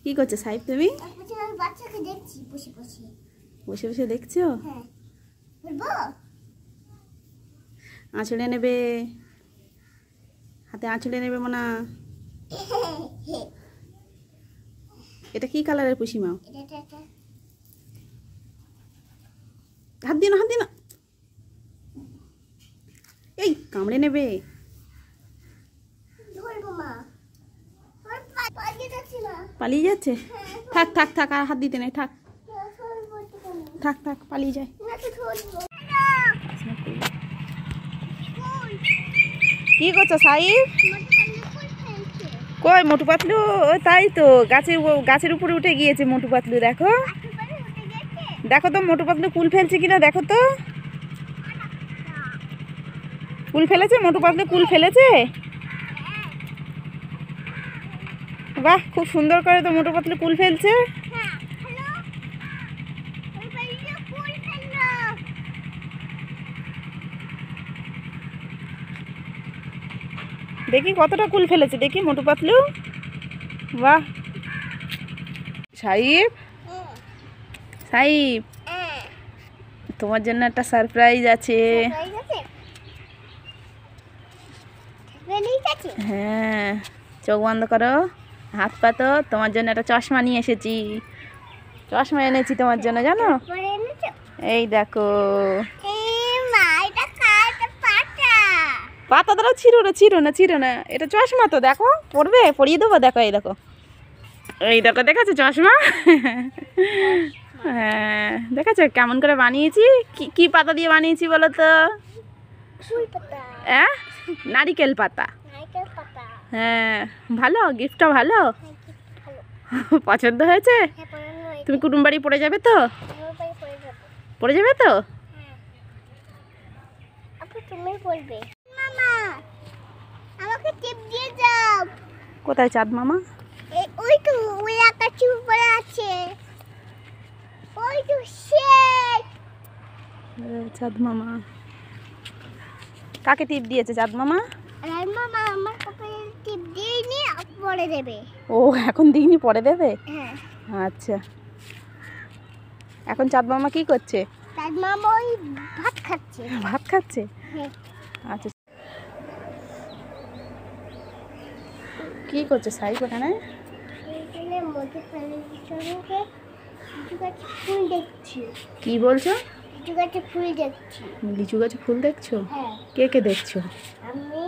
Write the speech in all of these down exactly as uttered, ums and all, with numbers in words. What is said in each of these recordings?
কি করছো সাইফ তুমি? আমি বাচ্চাকে দেখছি বসে বসে। বসে বসে দেখছো? হ্যাঁ। বলবো? আঁচড়ে নেবে, হাতে আঁচড়ে নেবে মনা। এটা কি কালারের পুষি মাও? এটা এটা হাত দিও না, হাত দিও না, এই কামড়ে নেবে। ধরবো মা। পালিয়ে যাচ্ছে না। পালিয়ে যাচ্ছে? থাক থাক থাক, আর হাত দিতে নেই, থাক থাক থাক, পালিয়ে যায়। কি করছো সাইফ? কই মোটু পাতলু? ও তাই তো, গাছের গাছের উপরে উঠে গিয়েছে মোটু পাতলু। দেখো দেখো তো মোটু পাতলু কুল ফেলছে কিনা, দেখো তো। কুল ফেলেছে মোটু পাতলু, কুল ফেলেছে। বাহ, খুব সুন্দর করে তো মোটু পাতলু কুল ফেলছে। দেখি কতটা কুল ফেলেছে, দেখি মোটু পাতলু। বাহ। সাইফ, সাইফ, তোমার জন্য একটা সারপ্রাইজ আছে। হ্যাঁ, চোখ বন্ধ করো, হাত পাতো। তোমার জন্য একটা চশমা নিয়ে এসেছি। চশমা এনেছি তোমার জন্য, জানো? এই দেখো। পাতা দ্বারা ছিঁড়ো না, ছিঁড়ো না, ছিঁড়ো না। এটা চশমা তো, দেখো পড়বে, পরিয়ে দেবো। দেখো এই দেখো, এই দেখো, দেখাচ্ছে চশমা। হ্যাঁ, দেখাচ্ছে কেমন করে বানিয়েছি। কি কি পাতা দিয়ে বানিয়েছি বলো তো? হ্যাঁ, নারিকেল পাতা। হ্যাঁ, ভালো, গিফটটা ভালো। পছন্দ হয়েছে? তুমি কুটুম বাড়ি পড়ে যাবে তো? পড়ে যাবে তো? তুমি বলবে মামা আমাকে টিপ দিয়ে যাও। কোথায় চাঁদ মামা? এই ওই তো, ওই আকাশের উপরে আছে। ওই তো সেই চাঁদ মামা। কাকে টিপ দিয়েছে চাঁদ মামা? আর মামা আমার কপালে টিপ দিইনি, পরে দেবে। ও, এখন দিইনি, পরে দেবে? হ্যাঁ। আচ্ছা, এখন চাঁদ মামা কি করছে? চাঁদ মামা ওই ভাত খাচ্ছে। ভাত খাচ্ছে? হ্যাঁ। আচ্ছা, কি করছে সাইফ ওখানে? এইখানে মধু প্যালের সঙ্গে লিচু গাছে ফুল দেখছি। কি বলছো? লিচু গাছে ফুল দেখছি। লিচু গাছে ফুল দেখছো? হ্যাঁ। কে কে দেখছো? আমি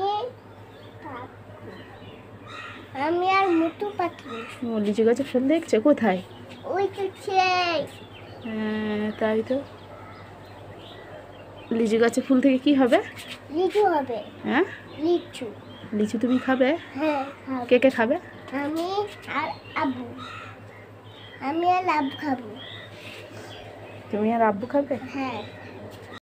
আমি আর মোটু পাতলু। ও, লিচু গাছে ফুল দেখছো? কোথায়? ওই তো সেই। হ্যাঁ, তাই তো। লিচু গাছে ফুল থেকে কি হবে? লিচু হবে। হ্যাঁ, লিচু। লিচু তুমি খাবে? হ্যাঁ, খাবো। কে কে খাবে? আমি আর আব্বু। আমি আর আব্বু খাবো। তুমি আর আব্বু খাবে? হ্যাঁ।